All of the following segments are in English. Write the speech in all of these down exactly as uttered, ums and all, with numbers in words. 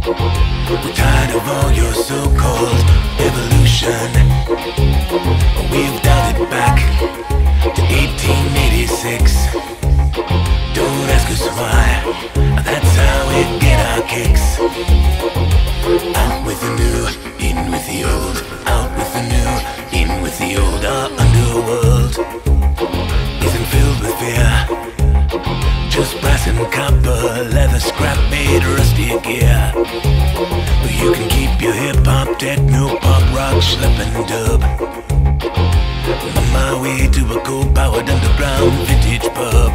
We're tired of all your so-called evolution. We've dialed it back to eighteen eighty-six. Don't ask us why, that's how we get our kicks. Out with the new, in with the old. Out with the new, in with the old. Our underworld isn't filled with fear, just brass and copper, leather, scrap made, rusty gear. But you can keep your hip-hop, techno, pop, rock, schlep and dub. I'm on my way to a coal-powered underground vintage pub.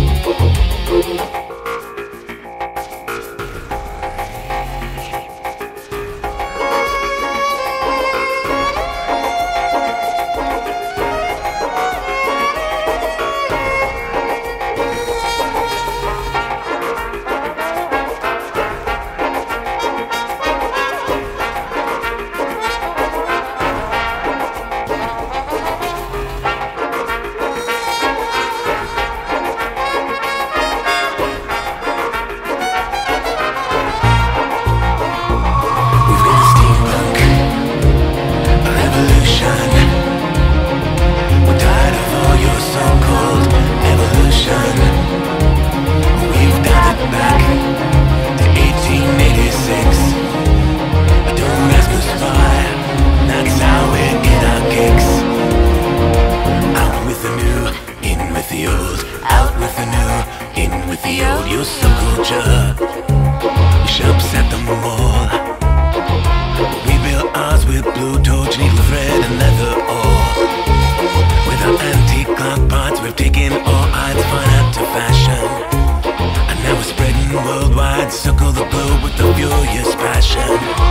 Your subculture, shops at the mall. We built ours with blue torch, needle thread and leather ore. With our antique clock parts, we've taken all arts fine out to fashion. And now we're spreading worldwide, circle the globe with the furious passion.